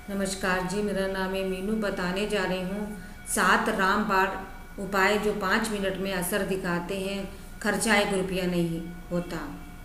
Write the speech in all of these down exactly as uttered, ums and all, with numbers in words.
नमस्कार जी, मेरा नाम है मीनू। बताने जा रही हूँ सात रामबाण उपाय जो पाँच मिनट में असर दिखाते हैं। खर्चा एक रुपया नहीं होता।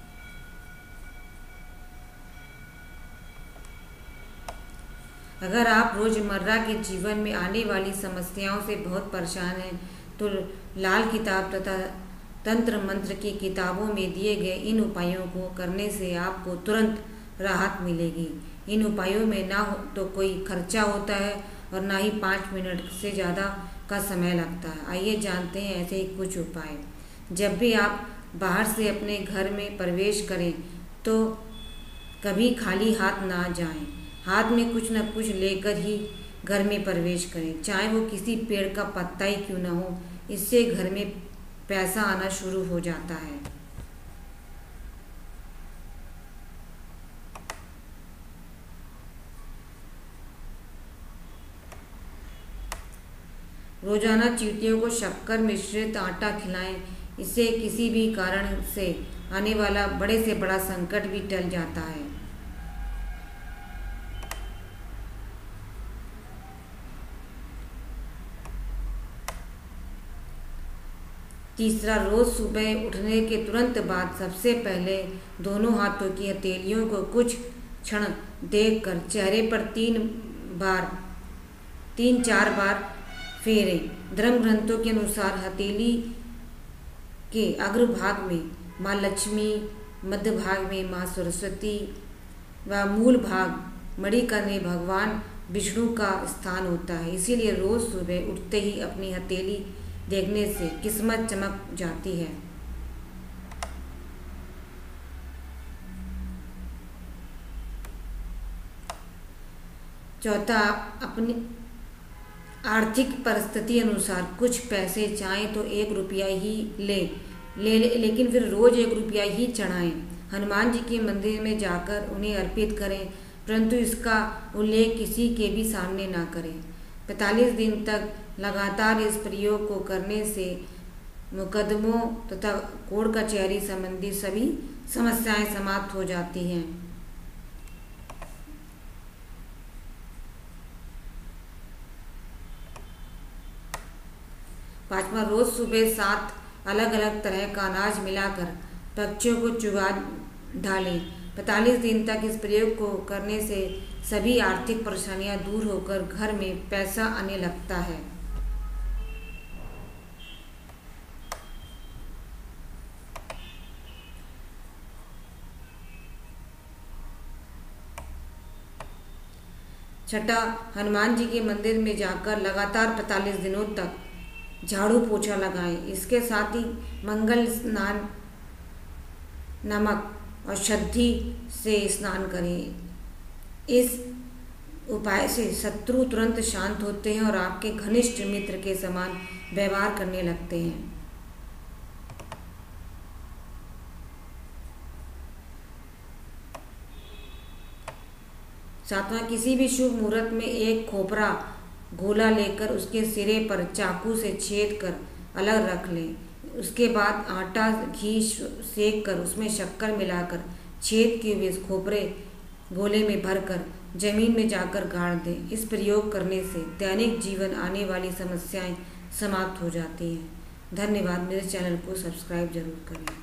अगर आप रोज़मर्रा के जीवन में आने वाली समस्याओं से बहुत परेशान हैं तो लाल किताब तथा तंत्र मंत्र की किताबों में दिए गए इन उपायों को करने से आपको तुरंत राहत मिलेगी। इन उपायों में ना हो तो कोई खर्चा होता है और ना ही पाँच मिनट से ज़्यादा का समय लगता है। आइए जानते हैं ऐसे ही कुछ उपाय। जब भी आप बाहर से अपने घर में प्रवेश करें तो कभी खाली हाथ ना जाएं। हाथ में कुछ न कुछ लेकर ही घर में प्रवेश करें, चाहे वो किसी पेड़ का पत्ता ही क्यों ना हो। इससे घर में पैसा आना शुरू हो जाता है। रोजाना चींटियों को शक्कर मिश्रित आटा खिलाएं। इससे किसी भी कारण से आने वाला बड़े से बड़ा संकट भी टल जाता है। तीसरा, रोज सुबह उठने के तुरंत बाद सबसे पहले दोनों हाथों की हथेलियों को कुछ क्षण देखकर चेहरे पर तीन बार तीन चार बार फेरें। धर्म ग्रंथों के अनुसार हथेली के अग्रभाग में माँ लक्ष्मी, मध्य भाग में माँ सरस्वती व मूल भाग मणिका में भगवान विष्णु का स्थान होता है। इसीलिए रोज सुबह उठते ही अपनी हथेली देखने से किस्मत चमक जाती है। चौथा, आप अपनी आर्थिक परिस्थिति अनुसार कुछ पैसे चाहें तो एक रुपया ही ले ले ले लेकिन फिर रोज एक रुपया ही चढ़ाएं। हनुमान जी के मंदिर में जाकर उन्हें अर्पित करें, परंतु इसका उल्लेख किसी के भी सामने ना करें। पैंतालीस दिन तक लगातार इस प्रयोग को करने से मुकदमों तथा कोर्ट कचहरी संबंधी सभी समस्याएं समाप्त हो जाती हैं। पांचवा, रोज सुबह सात अलग अलग तरह का अनाज मिलाकर पक्षियों को चुगा डालें। पैंतालीस दिन तक इस प्रयोग को करने से सभी आर्थिक परेशानियां दूर होकर घर में पैसा आने लगता है। छठा, हनुमान जी के मंदिर में जाकर लगातार पैंतालीस दिनों तक झाड़ू पोछा लगाएं। इसके साथ ही मंगल स्नान, नमक और शद्धी से स्नान करें। इस उपाय से शत्रु तुरंत शांत होते हैं और आपके घनिष्ठ मित्र के समान व्यवहार करने लगते हैं। सातवां, किसी भी शुभ मुहूर्त में एक खोपरा गोला लेकर उसके सिरे पर चाकू से छेद कर अलग रख लें। उसके बाद आटा घी सेक कर उसमें शक्कर मिलाकर छेद किए हुए खोपरे गोले में भरकर जमीन में जाकर गाड़ दें। इस प्रयोग करने से दैनिक जीवन आने वाली समस्याएं समाप्त हो जाती हैं। धन्यवाद। मेरे चैनल को सब्सक्राइब जरूर करें।